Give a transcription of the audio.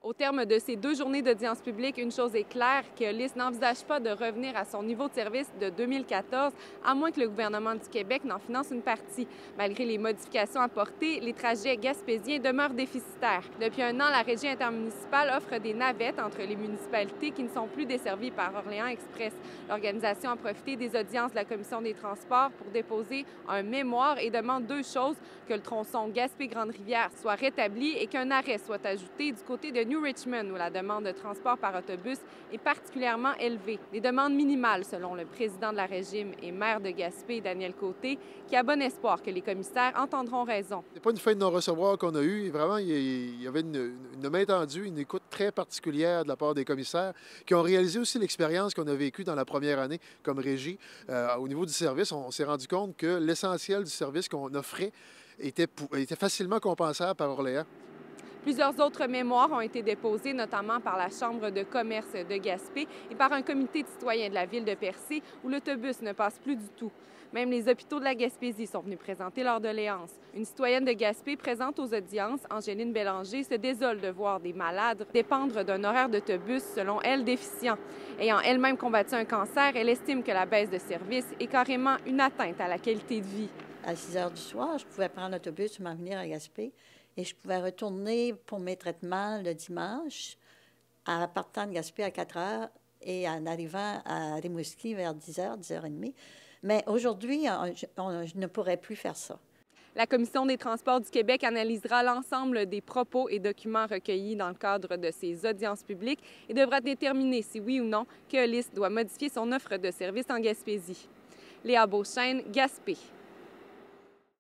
Au terme de ces 2 journées d'audience publique, une chose est claire, que LIS n'envisage pas de revenir à son niveau de service de 2014, à moins que le gouvernement du Québec n'en finance une partie. Malgré les modifications apportées, les trajets gaspésiens demeurent déficitaires. Depuis un an, la Régie intermunicipale offre des navettes entre les municipalités qui ne sont plus desservies par Orléans Express. L'organisation a profité des audiences de la Commission des transports pour déposer un mémoire et demande 2 choses: que le tronçon Gaspé-Grande-Rivière soit rétabli et qu'un arrêt soit ajouté du côté de New Richmond, où la demande de transport par autobus est particulièrement élevée. Des demandes minimales, selon le président de la Régime et maire de Gaspé, Daniel Côté, qui a bon espoir que les commissaires entendront raison. C'est pas une fin de non-recevoir qu'on a eue. Vraiment, il y avait une main tendue, une écoute très particulière de la part des commissaires qui ont réalisé aussi l'expérience qu'on a vécue dans la première année comme régie. Au niveau du service, on s'est rendu compte que l'essentiel du service qu'on offrait était facilement compensable par Orléans. Plusieurs autres mémoires ont été déposés, notamment par la Chambre de commerce de Gaspé et par un comité de citoyens de la ville de Percé, où l'autobus ne passe plus du tout. Même les hôpitaux de la Gaspésie sont venus présenter leurs doléances. Une citoyenne de Gaspé présente aux audiences, Angéline Bélanger, se désole de voir des malades dépendre d'un horaire d'autobus, selon elle, déficient. Ayant elle-même combattu un cancer, elle estime que la baisse de service est carrément une atteinte à la qualité de vie. À 6 heures du soir, je pouvais prendre l'autobus pour m'en venir à Gaspé et je pouvais retourner pour mes traitements le dimanche en partant de Gaspé à 4 heures et en arrivant à Rimouski vers 10 heures, 10h30. Mais aujourd'hui, je ne pourrais plus faire ça. La Commission des transports du Québec analysera l'ensemble des propos et documents recueillis dans le cadre de ces audiences publiques et devra déterminer si oui ou non que LIS doit modifier son offre de service en Gaspésie. Léa Beauchesne, Gaspé.